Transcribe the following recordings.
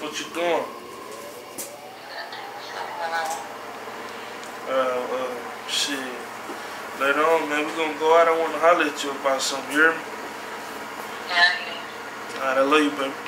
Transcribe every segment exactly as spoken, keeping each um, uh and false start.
What you doing? Uh, uh, shit. Later on, man, we gonna go out. I wanna holler at you about something. You hear me? Yeah. Alright, I love you, baby.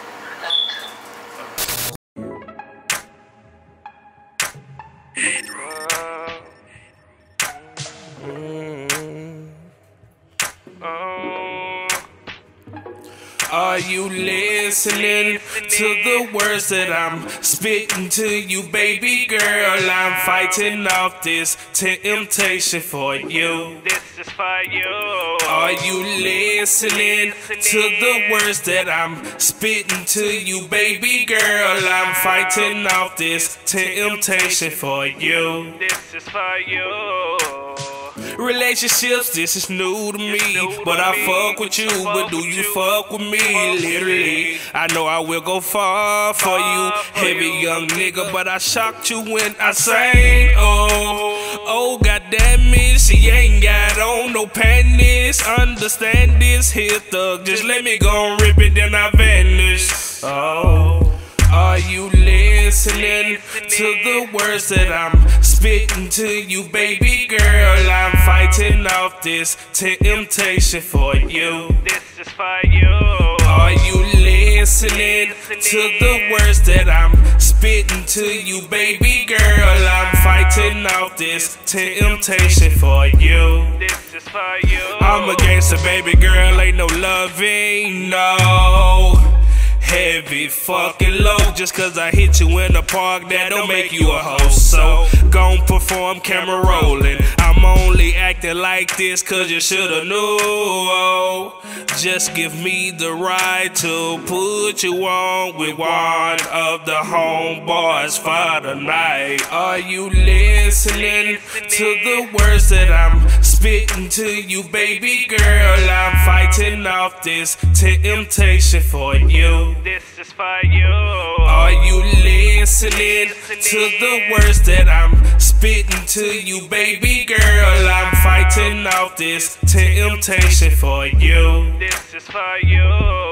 Are you listening to the words that I'm spitting to you, baby girl? I'm fighting off this temptation for you. This is for you. Are you listening to the words that I'm spitting to you, baby girl? I'm fighting off this temptation for you. This is for you. Relationships, this is new to me, but I fuck with you, but do you fuck with me? Literally, I know I will go far for you, heavy young nigga, but I shocked you when I sang. Oh, oh, goddamn it, she ain't got on no panties. Understand this here thug, just let me go and rip it, then I vanish. Oh. Are you listening to the words that I'm spitting to you, baby girl? I'm fighting off this temptation for you. This is for you. Are you listening to the words that I'm spitting to you, baby girl? I'm fighting off this temptation for you. This is for you. I'm a gangster, baby girl, ain't no loving, no. Heavy fucking low, just cause I hit you in the park, that don't make you a host. So, gon' perform camera rolling. I'm only acting like this cause you shoulda knew. Just give me the right to put you on with one of the homeboys for the night. Are you listening to the words that I'm spitting to you, baby girl? I'm fighting off this temptation for you. This is for you. Are you listening to the words that I'm spitting to you, baby girl? I'm fighting off this temptation for you. This is for you.